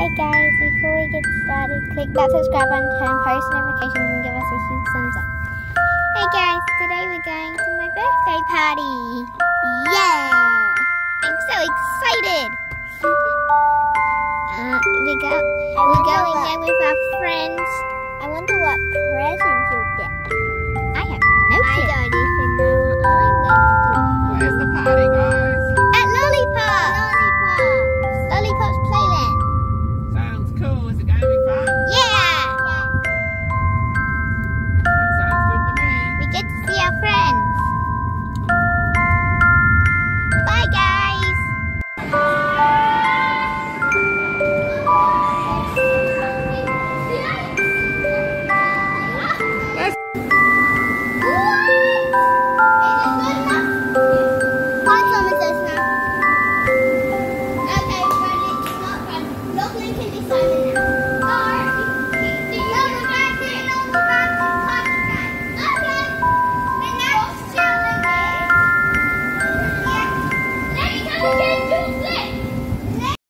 Hey guys, before we get started, click that subscribe button, turn post notifications and give us a huge thumbs up. Hey guys, today we're going to my birthday party. Yeah! I'm so excited! we're going there with our friends. I wonder what presents you'll get. I have no clue. I don't even know what I'm going to do. Where's the party, guys? At Lollipops! Lollipops Playland. Sounds cool. Is it going to be fun? Yeah! That sounds good to me. We get to see our friends. Bye guys! Sorry.